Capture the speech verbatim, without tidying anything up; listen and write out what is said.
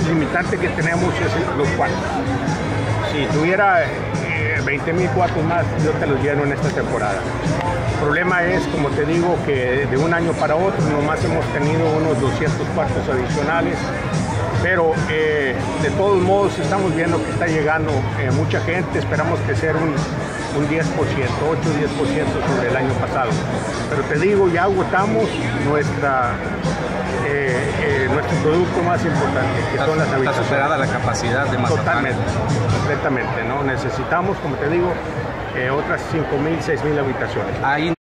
limitante que tenemos es los cuartos. Si tuviera eh, veinte mil cuartos más, yo te los lleno en esta temporada. El problema es, como te digo, que de un año para otro nomás hemos tenido unos doscientos cuartos adicionales, pero eh, de todos modos estamos viendo que está llegando eh, mucha gente. Esperamos crecer un, un diez por ciento, ocho a diez por ciento sobre el año pasado. Pero te digo, ya agotamos nuestra, eh, eh, nuestro producto más importante, que está, son las habitaciones. Está superada la capacidad de Mazatlán. Totalmente, completamente, ¿no? Necesitamos, como te digo, eh, otras cinco mil, seis mil habitaciones. Ahí